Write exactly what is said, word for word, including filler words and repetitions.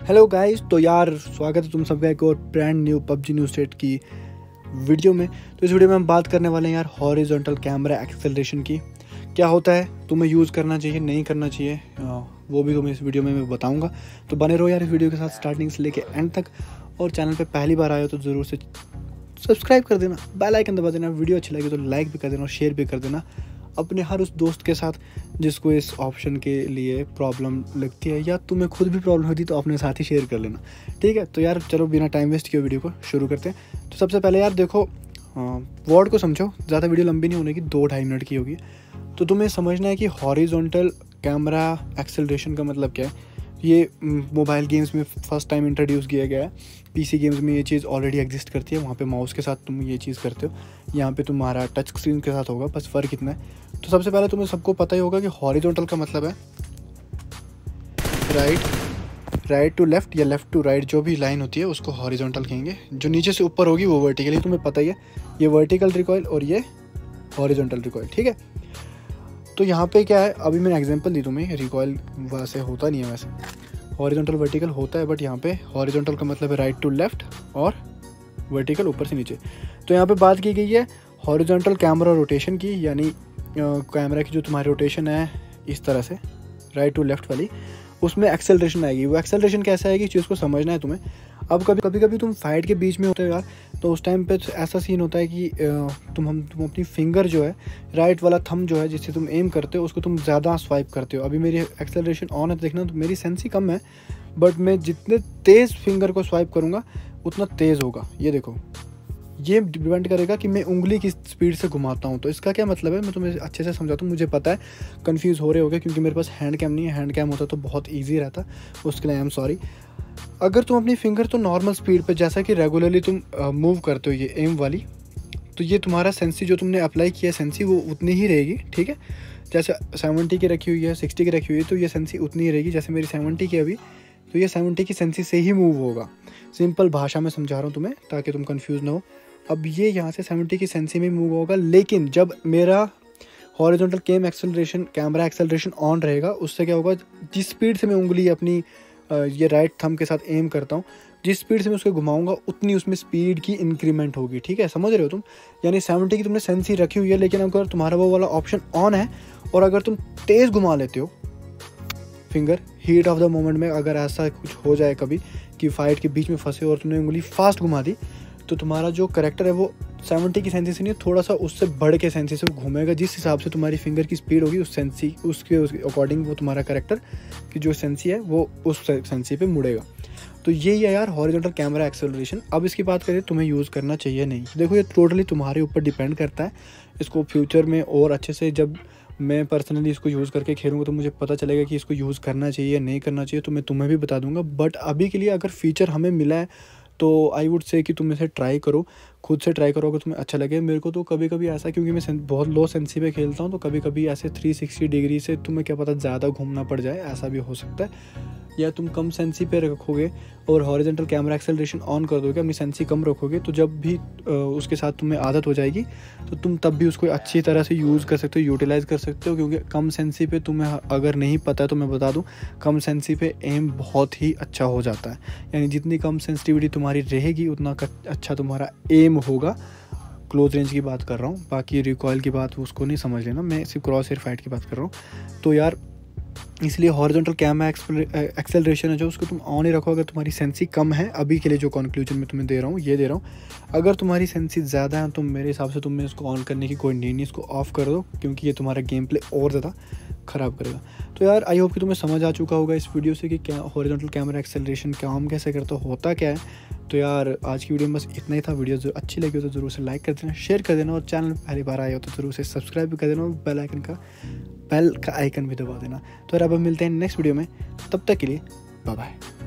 Hello guys, तो यार स्वागत है तुम सबका एक और brand new PUBG New State की वीडियो में। तो इस वीडियो में हम बात करने वाले हैं यार हॉरिजॉन्टल कैमरा एक्सेलरेशन की। क्या होता है, तुम्हें यूज़ करना चाहिए नहीं करना चाहिए, वो भी तुम्हें इस वीडियो में मैं बताऊंगा। तो बने रहो यार इस वीडियो के साथ स्टार्टिंग से लेके एंड तक। और चैनल पे पहली बार आए हो तो ज़रूर से सब्सक्राइब कर देना, बेल आइकन दबा देना, वीडियो अच्छी लगी तो लाइक भी कर देना और शेयर भी कर देना अपने हर उस दोस्त के साथ जिसको इस ऑप्शन के लिए प्रॉब्लम लगती है या तुम्हें खुद भी प्रॉब्लम होती है तो अपने साथ ही शेयर कर लेना, ठीक है। तो यार चलो बिना टाइम वेस्ट किए वीडियो को शुरू करते हैं। तो सबसे पहले यार देखो, वर्ड को समझो, ज़्यादा वीडियो लंबी नहीं होने की, दो ढाई मिनट की होगी। तो तुम्हें समझना है कि हॉरिजॉन्टल कैमरा एक्सेलरेशन का मतलब क्या है। ये मोबाइल गेम्स में फर्स्ट टाइम इंट्रोड्यूस किया गया है। पीसी गेम्स में ये चीज़ ऑलरेडी एग्जिस्ट करती है, वहाँ पे माउस के साथ तुम ये चीज़ करते हो, यहाँ पे तुम्हारा टच स्क्रीन के साथ होगा, बस फ़र्क इतना है। तो सबसे पहले तुम्हें सबको पता ही होगा कि हॉरिजॉन्टल का मतलब है राइट राइट टू लेफ़्ट या लेफ़्ट टू राइट, जो भी लाइन होती है उसको हॉरिजॉन्टल कहेंगे। जो नीचे से ऊपर होगी वो वर्टिकल, ये तुम्हें पता ही है। ये वर्टिकल रिकॉइल और ये हॉरिजॉन्टल रिकॉइल, ठीक है। तो यहाँ पे क्या है, अभी मैंने एग्जांपल दी तुम्हें, रिकॉइल वैसे होता नहीं है, वैसे हॉरिजॉन्टल वर्टिकल होता है, बट यहाँ पे हॉरिजॉन्टल का मतलब है राइट टू लेफ़्ट और वर्टिकल ऊपर से नीचे। तो यहाँ पे बात की गई है हॉरिजॉन्टल कैमरा रोटेशन की, यानी कैमरा की जो तुम्हारी रोटेशन है इस तरह से राइट टू लेफ़्ट वाली, उसमें एक्सेलरेशन आएगी। वो एक्सेलरेशन कैसे आएगी, चीज़ को समझना है तुम्हें। अब कभी कभी कभी तुम फाइट के बीच में होते हो यार, तो उस टाइम पे ऐसा सीन होता है कि तुम हम तुम अपनी फिंगर जो है, राइट वाला थंब जो है जिससे तुम एम करते हो, उसको तुम ज़्यादा स्वाइप करते हो। अभी मेरी एक्सेलरेशन ऑन है, तो देखना तो मेरी सेंसी कम है, बट मैं जितने तेज़ फिंगर को स्वाइप करूँगा उतना तेज़ होगा। ये देखो, ये डिपेंड करेगा कि मैं उंगली किस स्पीड से घुमाता हूँ। तो इसका क्या मतलब है, मैं तुम्हें अच्छे से समझाता हूँ। मुझे पता है कंफ्यूज हो रहे होगे क्योंकि मेरे पास हैंड कैम नहीं है। हैंड कैम होता तो बहुत ईजी रहता, उसके लिए आई एम सॉरी। अगर तुम अपनी फिंगर तो नॉर्मल स्पीड पे जैसा कि रेगुलरली तुम मूव करते हो, ये एम वाली, तो ये तुम्हारा सेंसी जो तुमने अप्लाई किया सेंसी वो उतनी ही रहेगी, ठीक है। जैसे सेवेंटी की रखी हुई है, सिक्सटी की रखी हुई है, तो ये सेंसी उतनी ही रहेगी। जैसे मेरी सेवेंटी की अभी, तो ये सेवेंटी की सेंसी से ही मूव होगा। सिंपल भाषा में समझा रहा हूँ तुम्हें ताकि तुम कन्फ्यूज़ ना हो। अब ये यहाँ से सेवेंटी की सेंसी में मूव होगा, लेकिन जब मेरा horizontal cam acceleration camera acceleration on रहेगा, उससे क्या होगा, जिस स्पीड से मैं उंगली अपनी ये राइट थंब के साथ एम करता हूँ, जिस स्पीड से मैं उसको घुमाऊंगा उतनी उसमें स्पीड की इंक्रीमेंट होगी, ठीक है। समझ रहे हो तुम, यानी सेवेंटी की तुमने सेंसी रखी हुई है, लेकिन अगर तुम्हारा वो वाला ऑप्शन ऑन है और अगर तुम तेज़ घुमा लेते हो finger heat of the moment में, अगर ऐसा कुछ हो जाए कभी कि फाइट के बीच में फंसे और तुमने उंगली फास्ट घुमा दी, तो तुम्हारा जो करेक्टर है वो सेवेंटी की सेंसी से नहीं, थोड़ा सा उससे बढ़ के सेंसी से घूमेगा। जिस हिसाब से तुम्हारी फिंगर की स्पीड होगी उस सेंसी उसके अकॉर्डिंग वो तुम्हारा करेक्टर की जो सेंसी है वो उस सेंसी पे मुड़ेगा। तो यही है यार हॉरिजॉन्टल कैमरा एक्सेलरेशन। अब इसकी बात करें तुम्हें यूज़ करना चाहिए नहीं, देखो ये टोटली तुम्हारे ऊपर डिपेंड करता है। इसको फ्यूचर में और अच्छे से जब मैं पर्सनली इसको यूज़ करके खेलूँगा तो मुझे पता चलेगा कि इसको यूज़ करना चाहिए नहीं करना चाहिए, तो मैं तुम्हें भी बता दूंगा। बट अभी के लिए अगर फीचर हमें मिला है तो आई वुड से कि तुम इसे ट्राई करो, खुद से ट्राई करो अगर तुम्हें अच्छा लगे। मेरे को तो कभी कभी ऐसा, क्योंकि मैं बहुत लो सेंसी पे खेलता हूँ, तो कभी कभी ऐसे थ्री सिक्सटी डिग्री से तुम्हें क्या पता ज़्यादा घूमना पड़ जाए, ऐसा भी हो सकता है। या तुम कम सेंसी पे रखोगे और हॉरिजॉन्टल कैमरा एक्सेलरेशन ऑन कर दोगे, अपनी सेंसी कम रखोगे, तो जब भी उसके साथ तुम्हें आदत हो जाएगी तो तुम तब भी उसको अच्छी तरह से यूज़ कर सकते हो, यूटिलाइज़ कर सकते हो। क्योंकि कम सेंसी पे तुम्हें अगर नहीं पता है तो मैं बता दूं, कम सेंसी पे एम बहुत ही अच्छा हो जाता है। यानी जितनी कम सेंसिटिविटी तुम्हारी रहेगी उतना अच्छा तुम्हारा एम होगा। क्लोज रेंज की बात कर रहा हूँ, बाकी रिकॉइल की बात उसको नहीं समझ लेना, मैं सिर्फ क्रॉस एयर फाइट की बात कर रहा हूँ। तो यार इसलिए हॉरिजॉन्टल कैमरा एक्सेलरेशन है जो, उसको तुम ऑन ही रखो अगर तुम्हारी सेंसी कम है। अभी के लिए जो कंक्लूजन मैं तुम्हें दे रहा हूँ ये दे रहा हूँ। अगर तुम्हारी सेंसी ज़्यादा है तो मेरे हिसाब से तुम्हें इसको ऑन करने की कोई नीड नहीं, इसको ऑफ कर दो, क्योंकि ये तुम्हारा गेम प्ले और ज़्यादा ख़राब करेगा। तो यार आई होप कि तुम्हें समझ आ चुका होगा इस वीडियो से कि क्या हॉरिजॉन्टल कैमरा एक्सेलरेशन काम कैसे करता होता क्या है। तो यार आज की वीडियो में बस इतना ही था। वीडियो जो अच्छी लगी हो तो ज़रूर से लाइक कर देना, शेयर कर देना, और चैनल पहली बार आए हो तो ज़रूर से सब्सक्राइब भी कर देना और बेल आइकन का बेल का आइकन भी दबा देना। तो यार अब हम मिलते हैं नेक्स्ट वीडियो में, तब तक के लिए बाय बाय।